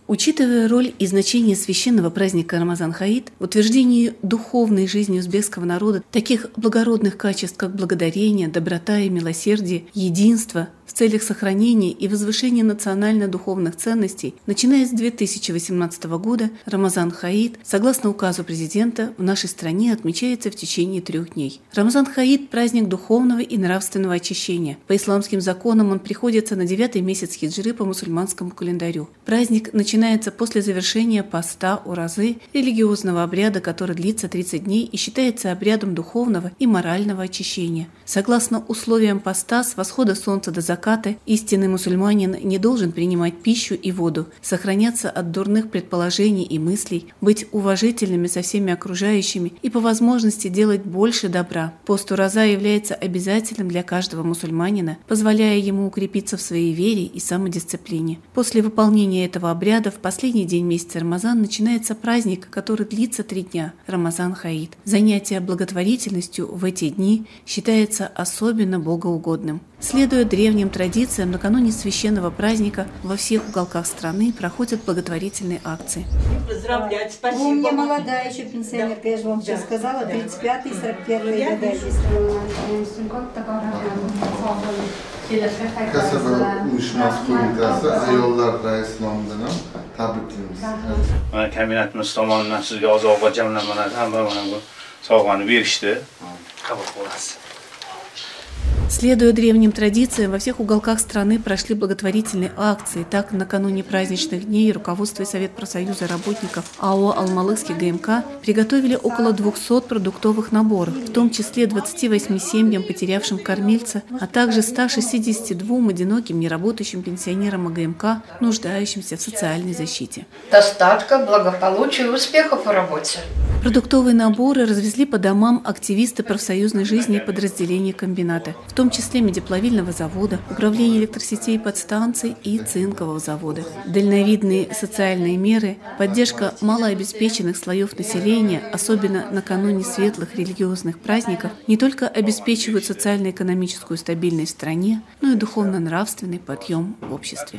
Учитывая роль и значение священного праздника Рамазан-Хаид в утверждении духовной жизни узбекского народа таких благородных качеств, как благодарение, доброта и милосердие, единство в целях сохранения и возвышения национально-духовных ценностей, начиная с 2018 года Рамазан-Хаид, согласно указу президента, в нашей стране отмечается в течение 3 дней. Рамазан-Хаид – праздник духовного и нравственного очищения. По исламским законам он приходится на 9-й месяц хиджры по мусульманскому календарю. Праздник начинается после завершения поста уразы, религиозного обряда, который длится 30 дней и считается обрядом духовного и морального очищения. Согласно условиям поста, с восхода солнца до заката истинный мусульманин не должен принимать пищу и воду, сохраняться от дурных предположений и мыслей, быть уважительными со всеми окружающими и по возможности делать больше добра. Пост ураза является обязательным для каждого мусульманина, позволяя ему укрепиться в своей вере и самодисциплине. После выполнения этого обряда в последний день месяца Рамазан начинается праздник, который длится 3 дня – Рамазан-Хаид. Занятие благотворительностью в эти дни считается особенно богоугодным. Следуя древним традициям, накануне священного праздника во всех уголках страны проходят благотворительные акции. Поздравлять, спасибо. Вы мне молодая еще пенсионерка, я же вам сейчас сказала, 35-й, 41-й года есть. Kasaba Uyuşmaz Komitesi Ayollar Raisi nomidan tabriklaymiz. Mana kabinetimiz tomonidan sizga oziq va jamlanmalarni hamma mana bu sovg'ani berishdi. Qabul qilasiz. Следуя древним традициям, во всех уголках страны прошли благотворительные акции. Так, накануне праздничных дней руководство и Совет профсоюза работников АО «Алмалыкский ГМК» приготовили около 200 продуктовых наборов, в том числе 28 семьям, потерявшим кормильца, а также 162 одиноким неработающим пенсионерам АГМК, нуждающимся в социальной защите. Достатка, благополучия и успехов в работе. Продуктовые наборы развезли по домам активисты профсоюзной жизни и подразделений комбината, в том числе медиплавильного завода, управления электросетей подстанций и цинкового завода. Дальновидные социальные меры, поддержка малообеспеченных слоев населения, особенно накануне светлых религиозных праздников, не только обеспечивают социально-экономическую стабильность в стране, но и духовно-нравственный подъем в обществе.